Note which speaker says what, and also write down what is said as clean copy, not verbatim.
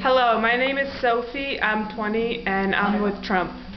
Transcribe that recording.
Speaker 1: Hello, my name is Sophie. I'm 20 and I'm with Trump.